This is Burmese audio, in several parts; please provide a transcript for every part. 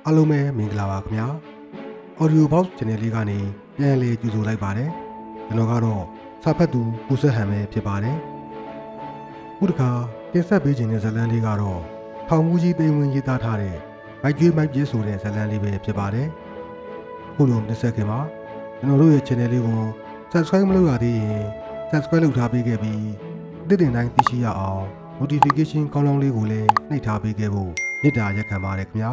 အားလုံးပဲမင်္ဂလာပါခင်ဗျာ Audio Box Channel လေးကနေပြန်လည်ကြိုဆိုလိုက်ပါတယ်ကျွန်တော်ကတော့စာဖတ်သူကိုဆက်ဟန်ပဲဖြစ်ပါတယ်ခုတစ်ခါတင်ဆက်ပေးခြင်းတဲ့ဇာတ်လမ်းလေးကတော့ထောင်မူကြီးသိန်းဝင်းရေးသားထားတဲ့မိုက်ကျွေးမိုက်ပြည့်ဆိုတဲ့ဇာတ်လမ်းလေးပဲဖြစ်ပါတယ်ခုလိုတင်ဆက်ခင်မှာကျွန်တော်တို့ရဲ့ channel လေးကို subscribe မလုပ်ရသေးရင် subscribe လုပ်ထားပေးခဲ့ပြီးတစ်တင်တိုင်းသိရှိရအောင် notification ကောင်းကောင်းလေးကိုလည်းနှိပ်ထားပေးခဲ့ဖို့မေတ္တာရက်ခံပါတယ်ခင်ဗျာ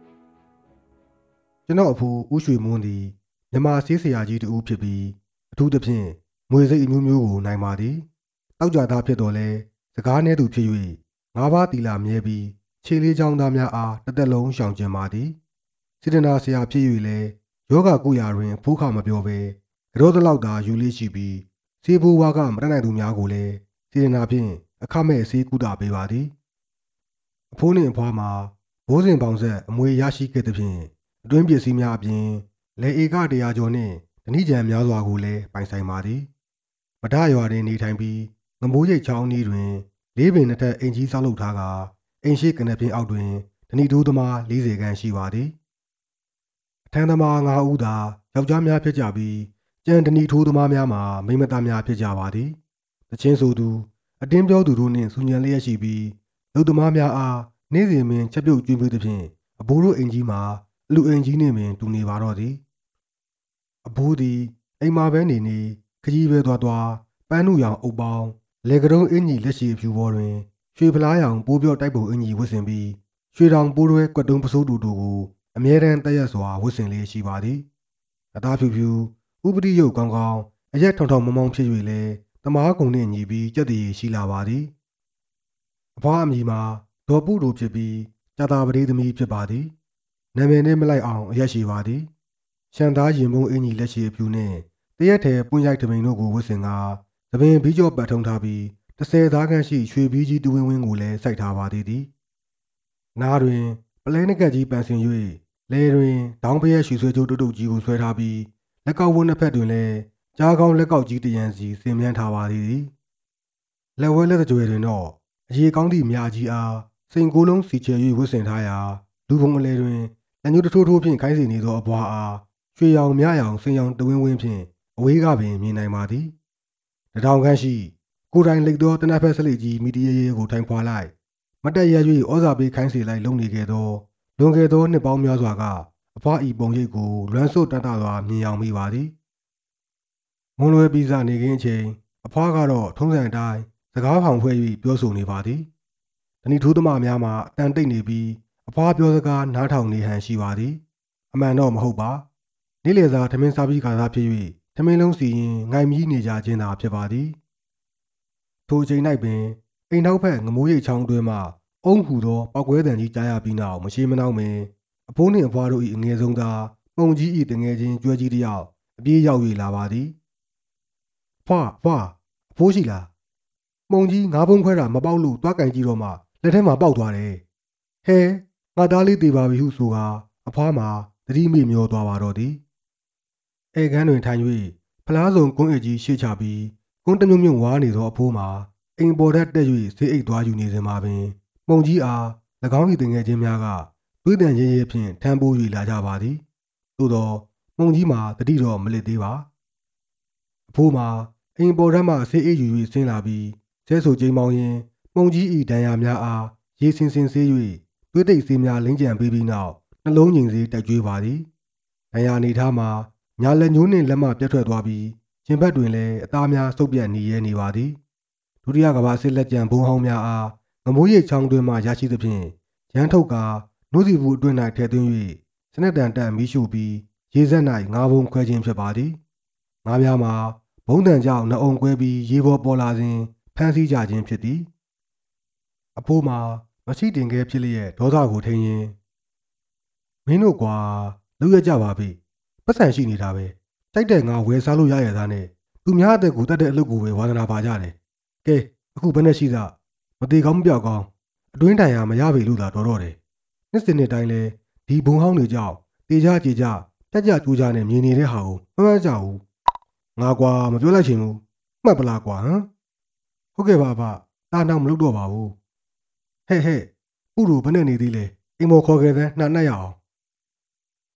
ကျွန်တော်အဖိုးဦးရွှေမွန်းသည်မြန်မာဆေးဆရာကြီးတဦးဖြစ်ပြီးအထူးသဖြင့်မွေစိတ်အမျိုးမျိုးကိုနိုင်ပါသည်တောက်ကြသားဖြစ်တော်လဲစကားနှဲသူဖြစ်၍ငါးပါးတီလာမြဲပြီးခြေလေးချောင်းသားများအားတစ်သက်လုံးရှောင်ကျဉ်ပါသည်စေတနာဆရာဖြစ်၍လည်းယောဂကုရာတွင်ဖိုးခမပြောဘဲကြောသလောက်သာယူလေးရှိပြီးစေဘိုးဝါကမတတ်နိုင်သူများကိုလည်းစေတနာဖြင့်အခမဲ့ဆေးကုသပေးပါသည်အဖိုးနှင့်အဖွားမှာဘိုးစဉ်ပေါင်ဆက်အမွေရရှိခဲ့သဖြင့်အတွင်းပစ္စည်းများအပြင်လေဧက100ကျော်နှင့်ဓနိကြံများစွာကိုလည်းပိုင်ဆိုင်ပါသည်မဒရွာတွင်နေထိုင်ပြီးငမိုးရိပ်ချောင်းအနီးတွင်လေးပင်နှစ်ထပ်အိမ်ကြီးဆောက်လုပ်ထားကာအိမ်ရှိကနက်ပြင်းအောက်တွင်ဓနိထိုးသမား40ခန်းရှိပါသည်အထမ်းသမား9ဦးသာယောက်ျားများဖြစ်ကြပြီးကျန်ဓနိထိုးသမားများမှာမိန်းမသားများဖြစ်ကြပါသည်တချင်းဆိုသူအတင်းပြောသူတို့နှင့်ဆူညံလျက်ရှိပြီးလူသမားများအားနေ့စဉ်ပင်ချက်ပြုတ်ကျွေးမွေးသဖြင့်အဘိုးတို့အိမ်ကြီးမှာအလူအိမ်ကြီးနှင့်ပင်တူနေပါတော့သည်အဘိုးသည်အိမ်မှာပဲနေခကြီးပဲသွားပန်းနုရောင်အုပ်ပေါင်းလေကတုံးအင်ကြီးလက်ရှိအဖြူပေါ်တွင်ရွှေဖလားရောင်ပိုးပြော့တိုက်ပုံအင်ကြီးဝတ်ဆင်ပြီးရွှေတောင်ပိုးတွဲကွက်တုံးပစိုးတူတို့ကိုအမြဲတမ်းတက်ရက်စွာဝတ်ဆင်လေးရှိပါသည်အသားဖြူဥပတိရုပ်ကောင်းအရက်ထောင်မောင်းဖြစ်၍လည်းတမားကုံနှင့်ညီပြီးကြက်တည်ရှိလာပါသည်အဖွားအမိမှာဒေါ်ပုတို့ဖြစ်ပြီးကြာတာပတိသမီးဖြစ်ပါသည်နာမည်နဲ့မလိုက်အောင်အရက်ရှိပါသည်ရှန်သားရင်မုံအင်ကြီးလက်ရှိအဖြူနှင့်တရက်ထဲပွင့်ရိုက်တမိန်တို့ကိုဝတ်ဆင်ကာသပင်ဘီးကျော်ပတ်ထုံထားပြီး30သားခန့်ရှိရွှေဘီးကြီးတဝင်းဝင်းကိုလည်းစိုက်ထားပါသေးသည်နားတွင်ပလဲနကက်ကြီးပန်ဆင်၍လဲတွင်ဒေါင်းဖရဲရွှေဆွဲကြိုးတုတ်ကြီးကိုဆွဲထားပြီးလက်ကောက်ဝန်းနှစ်ဖက်တွင်လည်းကြားကောင်းလက်ကောက်ကြီးတရံစီဆင်မြန်းထားပါသေးသည်လက်ဝဲလက်ကြွယ်တွင်တော့အရေကောင်းသည့်မြာကြီးအားစိန်ကိုယ်လုံးစီချဲ၍ဝတ်ဆင်ထားရာလူပုံအလဲတွင်လက်ညှိုးထိုးဖြင့်ခိုင်းစီနေသောအဘွားအားရွှေရောင်မြရောင်စင်ရောင်တဝင်းဝင်းဖြင့်အဝေးကပင်မြင်နိုင်ပါသည်တထောင်ခန့်ရှိကိုယ်တိုင်လိတ်သောတနက်ဖက်ဆက်လက်ကြီးမိတရေရေကိုထိုင်ဖွာလိုက်မတက်ရ၍ဩဇာပေးခိုင်းစေလိုက်လုံနေခဲ့သောလွန်ခဲ့သောနှစ်ပေါင်းများစွာကအဖွားဤပုံရိပ်ကိုလွမ်းစို့တတ်တာစွာမြင်ရောက်မိပါသည်မွန်လွယ်ပြီးစားနေခင်းအချိန်အဖွားကတော့ထုံးစံအတိုင်းစကားဖောင်ဖွဲ့၍ပြောဆိုနေပါသည်ဓနိထိုးသမားများမှာအတန်တိတ်နေပြီးအဖွားပြောစကားနားထောင်နေဟန်ရှိပါသည်အမှန်တော့မဟုတ်ပါနေ့လည်စာထမင်းစားပြီးခါစားဖြစ်၍ထမင်းလုံးစီရင်ငိုင်မြီးနေကြခြင်းသာဖြစ်ပါသည်ထိုအချိန်၌ပင်အိမ်နောက်ဘက်ငမိုးရိပ်ချောင်းအတွင်းမှအုံးဟူသောပောက်ကွဲတံကြီးကြားရပြီးနောက်မရှိမနှောင်းပင်အဖိုးနှင့်အဖွားတို့၏အငယ်ဆုံးသားပုံကြီး၏တငယ်ချင်းကျွဲကြီးတစ်ယောက်အပြေးရောက်၍လာပါသည်ဖွာအဖိုးရှိလားပုံကြီးငါးပုံခွဲတာမပေါက်လို့တွားကန်ကြည့်တော့မှလက်ထဲမှာပေါက်သွားတယ်ဟဲငါသားလေးတေပါပြီဟုဆိုကာအဖွားမှာသတိမေ့မျောသွားပါတော့သည်ဧကန်းတွင်ထိုင်၍ဖလားစုံကွန်းအိတ်ကြီးရှေ့ချပြီးကွန်းတမြုံမြုံဝါနေသောအဖိုးမှာအိမ်ပေါ်ထက်တက်၍ဆေးအိတ်သွားယူနေစဉ်မှာပင်ပုံကြီးအား၎င်း၏တငယ်ချင်းများကသွေးတန်ရဲရဲဖြင့်ထမ်းပိုး၍လာကြပါသည်သို့သောပုံကြီးမှာတတိတော့မလစ်သေးပါအဖိုးမှာအိမ်ပေါ်ထက်မှဆေးအိတ်ယူ၍ဆင်းလာပြီးဆဲဆူကျိမ်းမောင်းရင်းပုံကြီး၏ဒဏ်ရာများအားရေစင်ဆေး၍သွေးတိတ်ဆေးများလင်းကြံပေးပြီးနောက်နှလုံးငိမ်စေးတိုက်ကြွေးပါသည်ဒဏ်ရာနေထားမှာညာလက်ညှိုးနှင့်လက်မပြတ်ထွက်သွားပြီးရင်ဘတ်တွင်လည်းအသားများစုပ်ပြတ်နေရဲနေပါသည်ဒုတိယကမ္ဘာစစ်လက်ကျန်ဘုံဟောင်းများအားငမိုးရိပ်ချောင်းတွင်မှရရှိသဖြင့်ရန်ထုတ်ကာနှုတ်စီဘူးအတွင်း၌ထည့်သွင်း၍စနက်တန်တက်မီးရှို့ပြီးရေစက်၌ငါးဘုံခွဲခြင်းဖြစ်ပါသည်ငါးများမှာဘုံတန်ကြောင့်နှအုံကွဲပြီးရေပေါ်ပေါ်လာစဉ်ဖမ်းဆီးကြခြင်းဖြစ်သည်အဖိုးမှာမရှိတင်ခဲဖြစ်လျက်ဒေါသကိုထိန်းရင်းမင်းတို့ကွာလူရကြပါပြီပတ်စံရှိနေတာပဲတိုက်တဲ့ငါဝယ်စားလို့ရရသားနဲ့သူများအသက်ကိုတတ်တဲ့အလုပ်ကိုပဲဝါသနာပါကြတယ်ကဲအခုဘယ်နဲ့ရှိသမသေးကောင်းမပြောက်ကောင်းအတွင်းတိုင်ရမရပြီလို့သာတော်တော့တယ်နှစ်စဉ်နှစ်တိုင်းလဲဒီဘုံဟောင်းတွေကြောင့်တေကြကြေကြတက်ကြကျိုးကြနဲ့မြင်နေတဲ့ဟာကိုမမှတ်ကြဘူးငါကွာမပြောလိုက်ချင်ဘူးမှတ်ပလားကွာဟမ်ဟုတ်ကဲ့ပါအဖတားနောက်မလုပ်တော့ပါဘူးဟဲ့ဥတို့ဘယ်နဲ့နေသေးလဲအိမ်မော်ခေါ်ခဲ့တဲ့နှံ့နှက်ရအောင်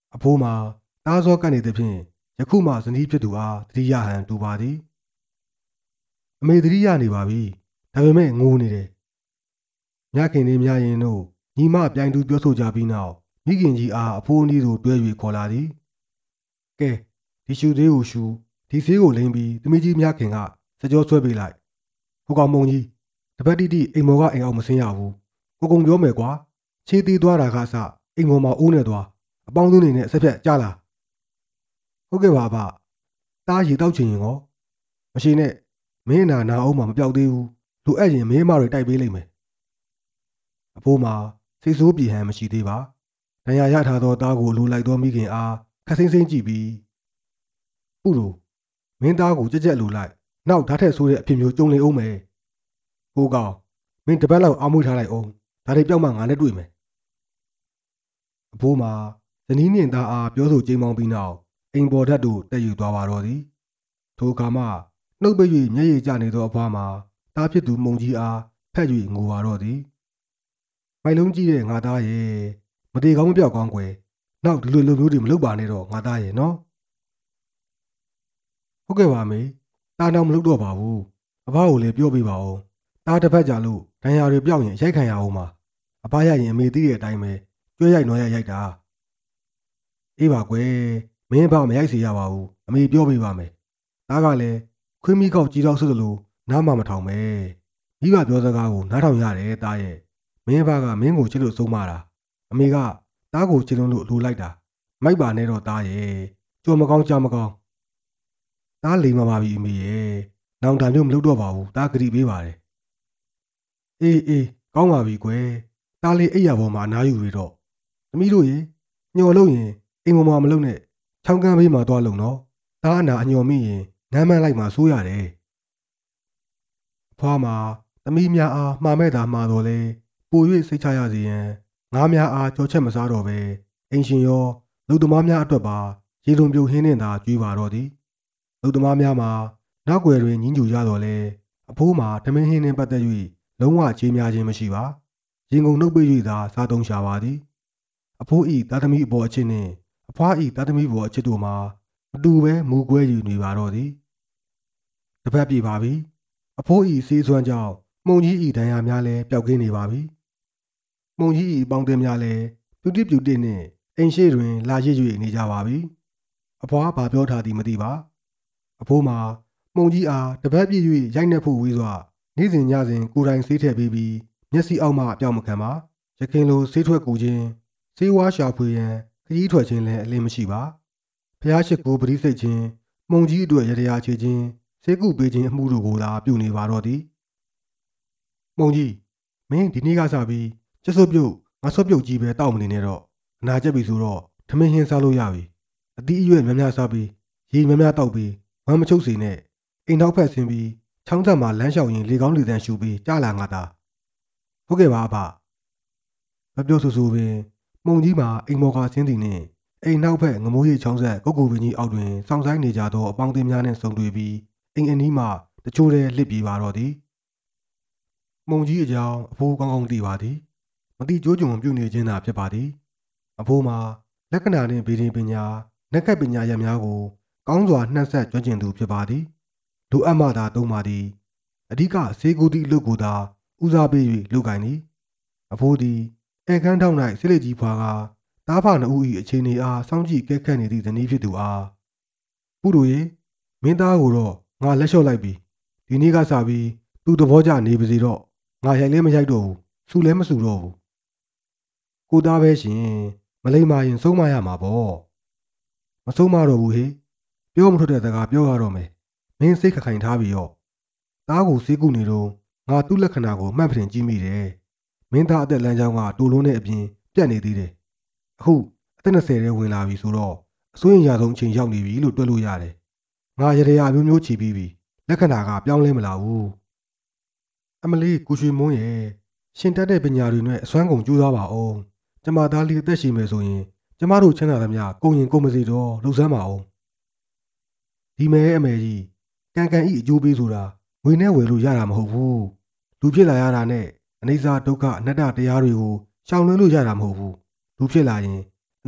အဖိုးမှာတားစောကပ်နေသဖြင့်ယခုမှဇနီးဖြစ်သူအားသတိရဟန်တူပါသည်အမေသတိရနေပါပြီဒါပေမဲ့ငိုနေတယ်မြခင်လေးများရင်တို့ညီမပြိုင်သူပြောဆိုကြပြီးနောက်မိခင်ကြီးအားအဖိုးအနည်းသို့တွဲ၍ခေါ်လာသည်ကဲဒီရှူသေးကိုရှူဒီဆေးကိုလိမ့်ပြီးသမီးကြီးမြခင်ကစကြောဆွဲပေးလိုက်ဟိုကောင်မုံကြီးတပတ်တိတိအိမ်မော်ကအိမ်အောင်မစင်းရဘူးကိုကုံပြောမယ်ကွာခြေသေးသွားတာကအစအိမ်မော်မှာအိုးနေသွားအပေါင်းစုနေနဲ့ဆက်ဖြတ်ကြလာဟုတ်ကဲ့ပါအဖတားရီတောက်ချင်ရင်ရောမရှိနဲ့မင်းနာအောင်မှမပြောက်သေးဘူးလိုအပ်ရင်မင်းမတွေတိုက်ပေးလိမ့်မယ်အဖိုးမှာစိတ်ဆိုးပြေဟန်မရှိသေးပါဒဏ်ရာရထားသောတားကိုလိုလိုက်သောမိခင်အားခက်ဆင်းဆင်းကြည့်ပြီးပုလိုမင်းသားကိုကြက်ကြက်လိုလိုက်နောက်ဓာတ်ထက်ဆိုးတဲ့အဖြစ်မျိုးကြုံနေအောင်မယ်ကိုကောင်မင်းတပတ်လောက်အားမွေးထားလိုက်အောင်ဒါတွေပြောက်မှငါနဲ့တွေ့မယ်အဖိုးမှာဇနီးနှင့်သားအားပြောဆိုကြိမ်မောင်းပြီးနောက်အိမ်ပေါ်ဓာတ်တို့တက်ယူသွားပါတော့သည်ထိုအခါမှနှုတ်ပိတ်၍မျက်ရည်ကျနေသောအဖွားမှာတားဖြစ်သူမုံကြီးအားဖက်၍ငိုပါတော့သည်မိုက်လုံးကြီးတဲ့ငါသားရဲ့မတေကောင်းမပြောက်ကောင်းကွယ်နောက်ဒီလိုလူမျိုးတွေမလုပ်ပါနဲ့တော့ငါသားရဲ့နော်ဟုတ်ကဲ့ပါမေတားတော့မလုပ်တော့ပါဘူးအဖကိုလည်းပြောပြပါဦးတားတစ်ဖက်ကြလို့ဒဏ်ရာတွေပြောက်ရင်ရိုက်ခံရအောင်ပါအဖရရင်အမေသိတဲ့အတိုင်းပဲကျွဲရိုက်နွားရိုက်တာအေးပါကွယ်မင်းအဖမရိုက်စေရပါဘူးအမေပြောပြပါမယ်တားကလည်းခွေးမိကောက်ကြီးတော့ဆွလို့နားမမထောင်ပဲမိဘပြောစကားကိုနားထောင်ရတယ်တားရဲ့မင်းအဖကမင်းကိုချစ်လို့ဆုံးမတာအမေကတားကိုချစ်လို့လိုလိုက်တာမိုက်ပါနဲ့တော့တားရဲ့ကြော်မကောင်းကြားမကောင်းတားလိမ်မပါပြီအမေရဲ့နောင်တမျိုးမလုပ်တော့ပါဘူးတားဂရီပေးပါတယ်အေးကောင်းပါပြီကွယ်တားလေးအိပ်ရပေါ်မှာအနားယူရတော့သမီးတို့ရေညှော်လို့ရင်အိမ်ပေါ်မှာမလုပ်နဲ့ချောင်းကန်းဘေးမှာသွားလုံတော့တားအနာအညော်မိရင်နမ်းမန်းလိုက်မှဆိုးရတယ်ဖွားမှာသမီးများအားမှားမဲ့တာမှားတော့လေပို၍စိတ်ချရစေရန်ငားများအားကြောချက်မစားတော့ပဲအင်ရှင်ရောလူသမားများအတွက်ပါရေလုံပြုတ်ဟင်းနဲ့သာကြွေးပါတော့သည်လူသမားများမှာနောက်ွယ်တွင်ညင်းကျူရတော့လေအဖိုးမှာဓမင်းဟင်းနှင့်ပတ်သက်၍လုံးဝချေးများခြင်းမရှိပါရင်ကုန်နှုတ်ပိတ်၍သာစားသုံးရှာပါသည်အဖိုးဤသားသမီးအပေါ်အချစ်နှင့်အဖွားဤသားသမီးပေါ်အချစ်တို့မှာမတူပဲမူကွဲယူနေပါတော့သည်တပတ်ပြပါပြီအဖိုးဤစေးစွမ်းကြောင့်မှုံကြီးဤဒဏ်ရာများလည်းပျောက်ကင်းနေပါပြီမှုံကြီးဤပေါင်းတင်များလည်းပြူတိနှင့်အိမ်ရှိတွင်လာရစ်၍နေကြပါပြီအဖွားဘာပြောထားသည်မသိပါအဖိုးမှာမှုံကြီးအားတပတ်ပြည့်၍ရိုက်နှက်ဖို့ဝေးစွာနေ့စဉ်ညစဉ်ကိုယ်တိုင်ဆေးထည့်ပေးပြီးမျက်စိအောက်မှအပြောင်းမခံပါရခင်လိုဆေးထွက်ကူခြင်းဆေးဝါးရှာဖွေရန်ခရီးထွက်ခြင်းလည်းအလင်းမရှိပါဖျားရှိခိုးပရိစိတ်ခြင်းမှုံကြီးအတွက်ရတရားချေခြင်းဆေးကုပေးခြင်းအမှုတို့ကိုသာပြုနေပါတော့သည်မှုံကြီးမင်းဒီနေ့ကစပြီးကျဆုပ်ပြုတ်ငါဆုပ်ပြုတ်ကြီးပဲတောက်မနေနဲ့တော့အနာကျက်ပြီဆိုတော့ထမင်းဟင်းစားလို့ရပြီအသီးအရွက်များများစားပြီးရေများများတောက်ပြီးဝမ်းမချုပ်စေနဲ့အိမ်နောက်ဖက်ဆင်းပြီးချောင်းဆက်မှာလမ်းလျှောက်ရင်လေကောင်းလေသန့်ရှူပြီးကြားလာငါသားဟုတ်ကဲ့ပါအဖမပြောဆူပင်မှုံကြီးမှာအိမ်မော်ကဆင်းသည်နှင့်အိမ်နောက်ဖက်ငမိုးရိပ်ချောင်းဆက်ကုတ်ကူပင်ကြီးအောက်တွင်စောင့်ဆိုင်နေကြသောအပေါင်းအသင်းများနှင့်ဆုံတွေ့ပြီးအိမ်အနီးမှတချို့တည်းလှစ်ပြေးပါတော့သည်မှုံကြီးအကြောင်းအဖိုးကောင်းကောင်းသိပါသည်မတိကျိုးကြုံပြုနေခြင်းသာဖြစ်ပါသည်အဖိုးမှာလက္ခဏာနှင့်ဗေဒင်ပညာနက္ခတ်ပညာရပ်များကိုကောင်းစွာနှံ့ဆက်ကျွမ်းကျင်သူဖြစ်ပါသည်လိုအပ်မှသာသုံးပါသည်အဓိကဆေးကူသည့်အလုပ်ကိုသာဦးစားပေး၍လုပ်ကိုင်သည်အဖိုးသည်ဧကန်းထောက်၌ဆစ်လက်ကြီးဖွာကတားဖနှဦး၏အခြေအနေအားစောင့်ကြည့်ကဲခတ်နေသည့်ဇနီးဖြစ်သူအားပုတို့ရေမင်းသားကိုတော့ငါလက်လျှော့လိုက်ပြီဒီနေ့ကစပြီးသူ့သဘောကျနေပါစေတော့ငါရိုက်လဲမရိုက်တော့ဘူးဆူလဲမဆူတော့ဘူးကိုသားပဲရှင်မလိမ္မာရင်ဆုံးမရမှာပေါ့မဆုံးမတော့ဘူးဟေ့ပြောမထွက်တဲ့စကားပြောရတော့မယ်မင်းစိတ်ခခိုင်ထားပြီးတော့သားကိုစေးကုနေတော့ငါသူ့လက္ခဏာကိုမှတ်ဖင်ကြည့်မိတယ်မင်းသားအသက်လမ်းကြောင်းကတိုးလုံးတဲ့အပြင်ပြတ်နေသေးတယ်အခုအသက်20ထဲဝင်လာပြီဆိုတော့အစိုးရဆုံးအချိန်ရောက်နေပြီလို့တွက်လို့ရတယ်ငါရရအမျိုးမျိုးချီပြီးပြီလက္ခဏာကပြောင်းလဲမလာဘူးအမလီကိုရွှေမွန်းရဲ့ရှင်တက်တဲ့ပညာတွေနဲ့အစွမ်းကုန်ကြိုးစားပါအောင်ကျမသားလေးအသက်ရှင်မယ်ဆိုရင်ကျမတို့ချမ်းသာသမျှကုန်ရင်ကုန်မစီတော့လှုပ်ဆမ်းပါအောင်ဒီမဲအမေကြီးကန်ကန်ဤအကျိုးပေးဆိုတာငွေနဲ့ဝယ်လို့ရတာမဟုတ်ဘူးလူဖြစ်လာရတာနဲ့အနိစ္စဒုက္ခအနတ္တတရားတွေကိုရှောင်လွှဲလို့ရတာမဟုတ်ဘူးလူဖြစ်လာရင်အ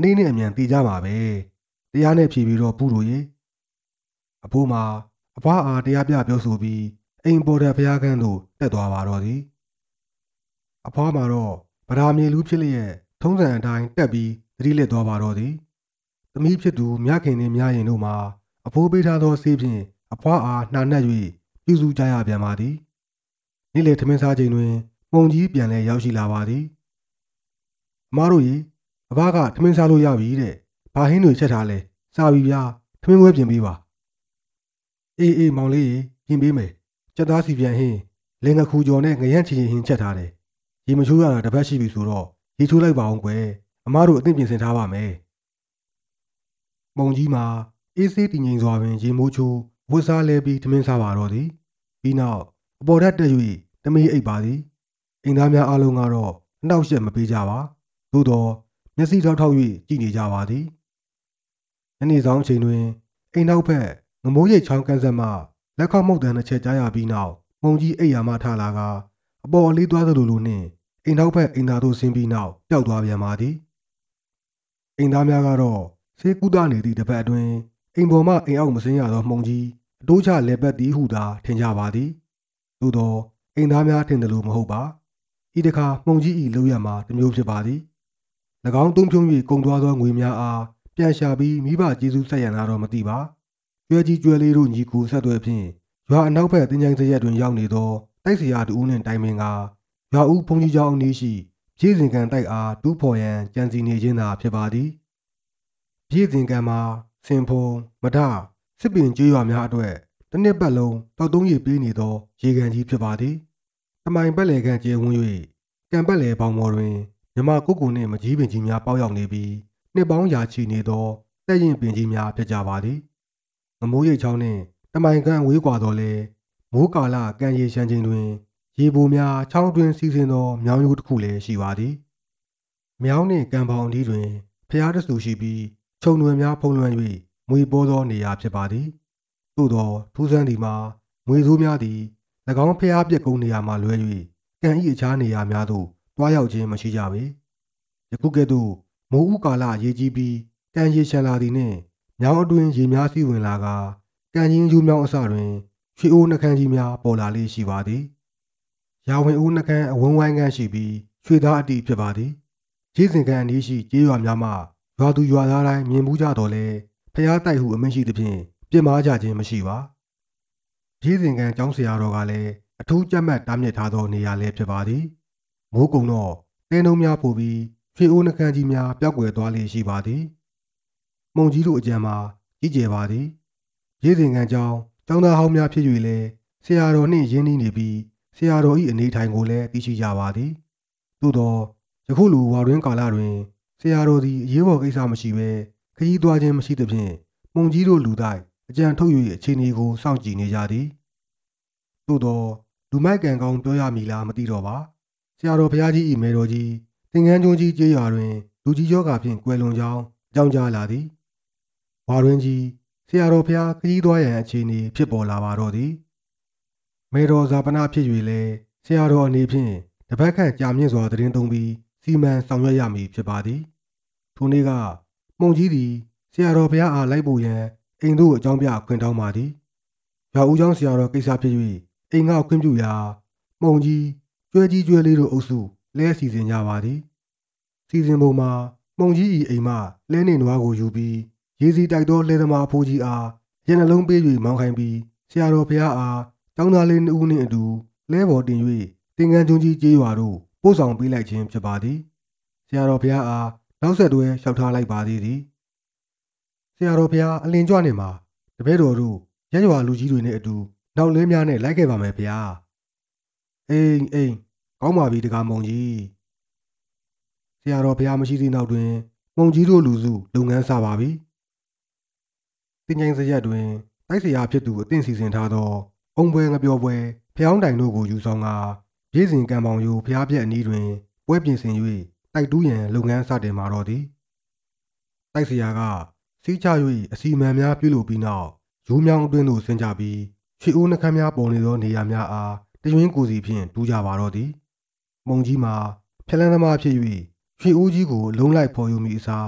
နေ့နဲ့အမြန်တည်ကြမှာပဲတရားနဲ့ဖြေပြီးတော့ပူလို့ရေအဖိုးမှာအဖွားအားတရားပြပြောဆိုပြီးအိမ်ပေါ်တဲ့ဘုရားခန်းသို့တက်သွားပါတော့သည်အဖွားမှာတော့ဗဒါမြေလူဖြစ်လျက်ထုံးစံအတိုင်းတက်ပြီးသတိလစ်သွားပါတော့သည်သမီးဖြစ်သူမြခင်နှင့်မြရင်တို့မှာအဖိုးပေးထားသောဆေးဖြင့်အဖွားအားနှာနှက်၍ပြုစုကြရပြန်ပါသည်နေ့လေထမင်းစားချိန်တွင်မှုံကြီးပြန်လဲရောက်ရှိလာပါသည်အမားတို့ရေအဘကထမင်းစားလို့ရပြီတဲ့ဘာဟင်းတွေချက်ထားလဲစားပြီဗျာထမင်းပွဲပြင်ပေးပါအေးမောင်လေးရေပြင်ပေးမယ်ကြက်သားစီပြန်ဟင်းလင်ငခူကျော်နဲ့ငရန့်ချီဟင်းချက်ထားတယ်ရေမချိုးရတာတစ်ပတ်ရှိပြီဆိုတော့ရေချိုးလိုက်ပါအောင်ကွယ်အမားတို့အသင့်ပြင်ဆင်ထားပါမယ်မှုံကြီးမှာအေးဆေးတည်ငြိမ်စွာပင်ရေမိုးချိုးဝတ်စားလဲပြီးထမင်းစားပါတော့သည်ပြီးနောက်အပေါ်ထက်တက်၍တမေးအိပ်ပါသည်အိမ်သားများအားလုံးကတော့အနှောက်အယှက်မပေးကြပါသို့တော့မျက်စိထောက်ထောက်၍ကြည့်နေကြပါသည်ညနေဆောင်အချိန်တွင်အိမ်နောက်ဘက်ငမိုးရိပ်ချောင်းကန်းဆက်မှလက်ခောက်မှုတ်တံတစ်ချက်ကြားရပြီးနောက်မှုံကြီးအိပ်ရာမှထလာကအပေါ်အလေးသွားသလိုလိုနှင့်အိမ်နောက်ဘက်အိမ်သာသို့ဆင်းပြီးနောက်ပျောက်သွားပြန်ပါသည်အိမ်သားများကတော့ဆေးကုသနေသည့်တစ်ပတ်အတွင်းအိမ်ပေါ်မှအိမ်အောက်မဆင်းရသောမှုံကြီးအတိုးချလဲပတ်သည်ဟုသာထင်ကြပါသည်သို့သောအိမ်သားများထင်တယ်လို့မဟုတ်ပါဤတစ်ခါမှုံကြီး၏လောက်ရမှာတစ်မျိုးဖြစ်ပါသည်၎င်းသုံးဖြုံး၍ကုန်သွားသောငွေများအားပြန်ရှာပြီးမိဘကျေးဇူးဆက်ရန်လာတော့မသိပါကျွဲကြီးကျွဲလေးတို့ညီကိုဆက်သွဲဖြင့်ရွာအနောက်ဘက်တင်ကြိုင်စရက်တွင်ရောက်နေသောတိုက်စရာတူဦးနှင့်တိုင်ပင်ကရွာဦးဘုန်းကြီးကျောင်းအနီးရှိပြေးစဉ်ကန်တိုက်အားတူးဖော်ရန်ကြံစီနေခြင်းသာဖြစ်ပါသည်ပြေးစဉ်ကန်မှာစင်ဖုံမဒစစ်ပင်ကျေးရွာများအတွက်တစ်နှစ်ပတ်လုံးတောက်သုံးရေပေးနေသောရေကန်ကြီးဖြစ်ပါသည်တမိုင်ပတ်လည်ကန်ကျဲဝန်း၍ကံပတ်လည်ပေါင်ပေါ်တွင်မြမကုတ်ကူနှင့်မကြီးပင်ကြီးများပေါက်ရောက်နေပြီးနှစ်ပေါင်းရာချီနေသောတက်ရင်ပင်ကြီးများဖြစ်ကြပါသည်ငမိုးရိပ်ချောင်းနှင့်တမိုင်ကန်ဝေးကွာတော်လဲမိုးကာလကံရေရှမ်းချိန်တွင်ရေပိုများချောင်းတွင်စီးဆင်းသောမြောင်းရိုးတစ်ခုလည်းရှိပါသည်မြောင်းနှင့်ကံပေါင်အနီးတွင်ဖျားတဆူရှိပြီးခြုံတွေများဖုံးလွှမ်း၍မွေပေါ်သောနေရာဖြစ်ပါသည်သို့သောထူးဆန်းသည်မှာမွေဆိုးများသည်၎င်းဖျားပြက်ကုန်းနေရာမှလွဲ၍ကံဤအခြားနေရာများသို့တွားရောက်ခြင်းမရှိကြပေယခုကဲ့သို့မိုးဥကာလရေကြီးပြီးကံရေရှမ်းလာသည်နှင့်မြောင်းအတွင်းရေများစီးဝင်လာကကံကြီးကျူးမြောင်းအစတွင်ရွှေအိုးနှကန်းကြီးများပေါ်လာလေးရှိပါသည်ရာဝင်အိုးနှကန်းအဝန်းဝိုင်းကန်းရှိပြီးရွှေသားအတိဖြစ်ပါသည်ကျေးစဉ်ကန်အနီးရှိကျေးရွာများမှရွာသူရွာသားတိုင်းမြင်မှုကြတော်လဲဖျားတိုက်ဟုအမိန့်ရှိသဖြင့်ပြစ်မှားကြခြင်းမရှိပါကျေးစဉ်ကန်ကျောင်းဆရာတော်ကလည်းအထူးကြက်မှတ်တားမြစ်ထားသောနေရာလည်းဖြစ်ပါသည်မိုးကုံတော့တဲနှုံးများပို့ပြီးရွှေအိုးနှကန်းကြီးများပျောက်ကွယ်သွားလေရှိပါသည်မှုံကြီးတို့အကြံမှာကြီးကျယ်ပါသည်ကျေးစဉ်ကန်ကျောင်းကျောင်းသားဟောင်းများဖြစ်၍လည်းဆရာတော်နှင့်ရင်းနှီးနေပြီးဆရာတော်၏အနေထိုင်ကိုလည်းသိရှိကြပါသည်သို့သောယခုလိုဝါတွင်ကာလတွင်ဆရာတော်သည်အရေးပေါ်ကိစ္စမရှိဘဲခရီးသွားခြင်းမရှိသဖြင့်မှုံကြီးတို့လူတိုက်အကြံထုတ်၍အခြေအနေကိုစောင့်ကြည့်နေကြသည်သို့သောလူမိုက်ကံကောင်းပြောရမည်လားမသိတော့ပါဆရာတော်ဘုရားကြီး၏မေတော်ကြီးသင်္ကန်းကျွန်းကြီးကျေးရွာတွင်လူကြီးယောဂါဖြင့်ကွယ်လွန်ကြောင်းအကြောင်းကြားလာသည်ဝါတွင်ကြီးဆရာတော်ဘုရားခရီးသွားရန်အခြေအနေဖြစ်ပေါ်လာပါတော့သည်မေတော်ဇာပနာဖြစ်၍လည်းဆရာတော်အနေဖြင့်တပတ်ခန့်ကြာမြင့်စွာသတင်းသုံးပြီးစီမံဆောင်ရွက်ရမည်ဖြစ်ပါသည်ထိုနေ့ကမှုံကြီးသည်ဆရာတော်ဘုရားအားလိုက်ပို့ရန်အိမ်သို့အကြောင်းပြခွင့်တောင်းပါသည်ရွာဦးကျောင်းဆရာတော်ကိစ္စဖြစ်၍အိမ်ကခွင့်ပြုရာမှုံကြီးကျွဲကြီးကျွဲလေးတို့အုပ်စုလဲစီစဉ်ကြပါသည်စီစဉ်ပုံမှာမှုံကြီး၏အိမ်မှလဲနေနွားကိုယူပြီးရေစီတိုက်သောလဲသမားအဖိုးကြီးအားရနှလုံးပေး၍မောင်းခိုင်းပြီးဆရာတော်ဘုရားအားကျောင်းသားလေး2ဦးနှင့်အတူလဲပေါ်တင်၍သင်္ကန်းကျွန်းကြီးကျေးရွာသို့ပို့ဆောင်ပေးလိုက်ခြင်းဖြစ်ပါသည်ဆရာတော်ဘုရားအားနောက်ဆက်တွဲလျှောက်ထားလိုက်ပါသေးသည်ဆရာတော်ဘုရားအလင်းကြွနေမှာတပည့်တော်တို့ရက်ရွာလူကြီးတွေနဲ့အတူနောက်လဲများနဲ့လိုက်ခဲ့ပါမယ်ဗျာအိမ်ကောင်းပါပြီတကားမုံကြီးဆရာတော်ဘုရားမရှိသည့်နောက်တွင်မုံကြီးတို့လူစုလုပ်ငန်းစပါပြီတင်ကြိုင်စရက်တွင်တိုက်ဆရာဖြစ်သူအသင့်စီစဉ်ထားသောအုံပွဲငပြောပွဲဖျောင်းတိုင်တို့ကိုယူဆောင်ကာပြည်စဉ်ကံပေါင်ယိုဖျားပြက်အနီးတွင်ပွဲပြင်ဆင်၍တိုက်တူးရန်လုပ်ငန်းစတင်มาတော့သည်တိုက်ဆရာကစီးချ၍အစီမံများပြုလုပ်ပြီးနောက်ရိုးမြောင်းအတွင်းသို့ဆင်းကြပြီးရွှေအိုးနှခမ်းများပေါ်နေသောနေရာများအားတရွင်းကိုစီဖြင့်တူးကြပါတော့သည်မုံကြီးမှာဖျလန်းသမားဖြစ်၍ရွှေအိုးကြီးကိုလုံးလိုက်ဖော်ယူမိအစား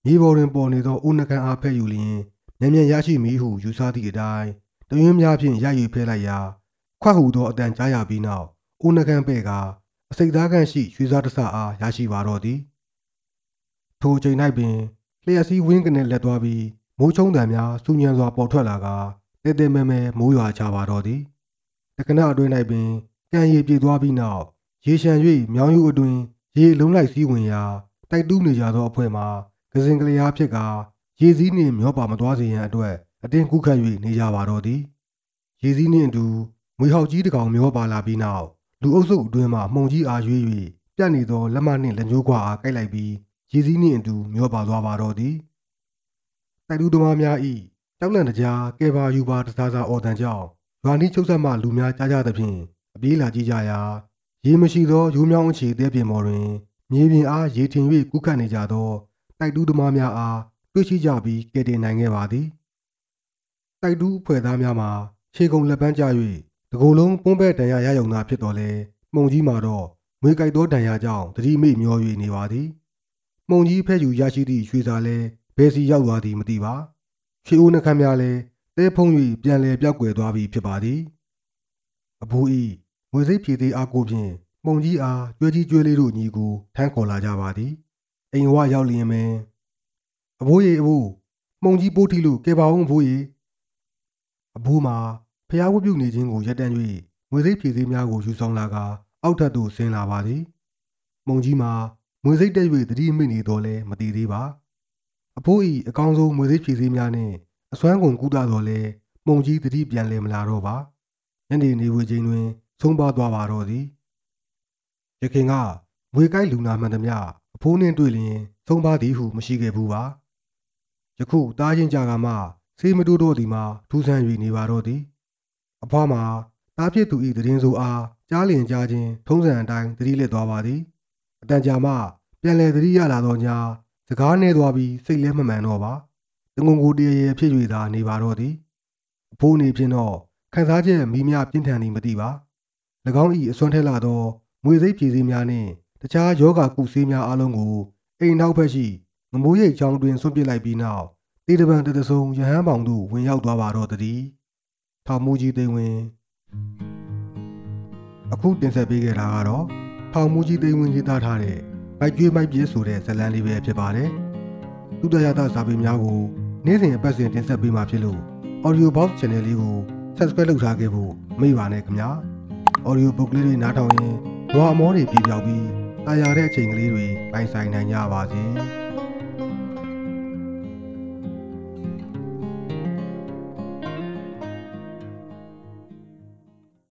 မြေပေါ်တွင်ပေါ်နေသောဦးနှကန်းအားဖဲ့ယူလျင်မြန်မြန်ရရှိမည်ဟုယူဆသည့်အတိုင်းတရွင်းများဖြင့်ရယူဖဲ့လိုက်ရာခွက်ဟူသောအတန်ကြားရပြီးနောက်ဦးနှကန်းပဲ့ကအစိတ်သားခန့်ရှိရွှေစားတစအားရရှိပါတော့သည်ထိုအချိန်၌ပင်လျှက်စီးဝင်းကနေလက်သွားပြီးမိုးချုံတံများစူညံစွာပေါ်ထွက်လာကတဲတဲမဲမဲမိုးရွာချပါတော့သည်တက္ကနာအတွင်း၌ပင်ကံရည်ပြေသွားပြီးနောက်ရေရှမ်း၍မြောင်းယူအတွင်ရေလုံးလိုက်စည်းဝင်ရာတိုက်တူးနေကြသောအဖွဲ့မှာကစင်ကလေးအားဖြစ်ကရေစည်းနှင့်မျောပါမသွားစေရန်အတွက်အတင်းကူးခတ်၍နေကြပါတော့သည်ရေစည်းနှင့်အတူငွေဟောက်ကြီးတစ်ကောင်မျောပါလာပြီးနောက်လူအုပ်စုအတွင်းမှမှုန်ကြီးအားရွေး၍ပြတ်နေသောလက်မနှင့်လက်ညှိုးခွာအားကိုက်လိုက်ပြီးရေစည်းနှင့်အတူမျောပါသွားပါတော့သည်တိုက်တူးသမားများ၏တောက်လန့်တကြားကဲပါယူပါတစားစားအော်တန်ကြောင့်ရွာနီးချုပ်ဆက်မှလူများကြားကြသဖြင့်အပြေးလာကြည့်ကြရာရေမရှိသောရိုးမြောင်းအခြေတဲပြင်ပေါ်တွင်မြေပြင်အားရေထင်၍ကူးခတ်နေကြသောတိုက်တူးသမားများအားတွေ့ရှိကြပြီးကယ်တင်နိုင်ခဲ့ပါသည်တိုက်တူးအဖွဲ့သားများမှာခြေကုံလက်ပန်းကျ၍တကိုယ်လုံးပွန်းပဲ့တန်ရာရယုံသာဖြစ်တော်လဲမှုန်ကြီးမှာတော့ငွေကြိုက်သောတန်ရာကြောင့်တတိမိမျော၍နေပါသည်မှုန်ကြီးဖဲ့ယူရရှိသည့်ရွှေစာလဲဘယ်စီရောက်သွားသည်မသိပါရွှေဦးနှခမ်းများလည်းတဲဖုံး၍ပြန်လည်ပြောက်ကွယ်သွားပြီဖြစ်ပါသည်အဖိုးဤငွေစိတ်ဖြည့်သေးအားကိုဖြင့်မှုန်ကြီးအားကျွဲကြီးကျွဲလေးတို့ညီကိုထမ်းခေါ်လာကြပါသည်အိမ်ဝရောက်လျင်ပင်အဖိုးရေအဖိုးမှုန်ကြီးပိုးထီလို့ကဲပါအောင်အဖိုးရေအဖိုးမှာဖျားဝတ်ပြုနေခြင်းကိုရပ်တန့်၍ငွေစိတ်ဖြည့်သေးများကိုယူဆောင်လာကအောက်ထပ်သို့ဆင်းလာပါသည်မှုန်ကြီးမှာငွေစိတ်တက်၍တတိမိနေတော်လဲမတည်သေးပါအဖိုးဤအကောင်းဆုံးငွေစိတ်ဖြည့်သေးများနှင့်အစွမ်းကုန်ကူးတာတော်လဲမှုန်ကြီးတတိပြန်လဲမလာတော့ပါညနေနေဝေချင်းတွင်ဆုံးပါသွားပါတော့သည်ရခင်ကငွေကိုက်လူနာမှန်သမျှအဖိုးနှင့်တွေ့လျင်ဆုံးပါသည်ဟုမရှိခဲ့ဘူးပါယခုတားရင်ကြကမှဆေးမတိုးတော့သည်မှာထူးဆန်း၍နေပါတော့သည်အဖွားမှာတားဖြစ်သူ၏တည်င်းစိုးအားကြားလျင်ကြားခြင်းထုံးစံအတိုင်းတတိလက်သွားပါသည်အတန်ကြာမှပြန်လဲတတိရလာတော့ညာစကားနှဲသွားပြီးစိတ်လဲမမှန်တော့ပါတငုံကိုတရရဖြစ်၍သာနေပါတော့သည်အဖိုးနေဖြင့်တော့ခန်းစားချက်မိမြပြင်းထန်သည်မသိပါ၎င်း၏အစွမ်းထဲလာသောငွေစိတ်ဖြည့်စည်းများနှင့်တခြားယောဂကုဆေးများအလုံးကိုအိမ်နောက်ဘက်ရှိငမိုးရိပ်ချောင်းတွင်ဆွန့်ပစ်လိုက်ပြီးနောက်တေတပံတတဆုံရဟန်းပေါင်သို့ဝင်ရောက်သွားပါတော့သည်ထောင်မူကြီးသိန်းဝင်အခုတင်ဆက်ပေးခဲ့တာကတော့ထောင်မူကြီးသိန်းဝင်ရေးသားထားတဲ့မိုက်ကျွေးမိုက်ပြည့်ဆိုတဲ့ဇာတ်လမ်းလေးပဲဖြစ်ပါတယ်သုတရတစာပေများကိုနေ့စဉ်အပတ်စဉ်တင်ဆက်ပေးမှာဖြစ်လို့ Audio Box Channel လေးကို Subscribe လုပ်ထားခဲ့ဖို့မေ့ပါနဲ့ခင်ဗျာ Audio Book လေးတွေနားထောင်ရင်ဘဝအမောတွေပြေပြောက်ပြီးတာယာတဲ့အချိန်ကလေးတွေပိုင်ဆိုင်နိုင်ကြပါစေ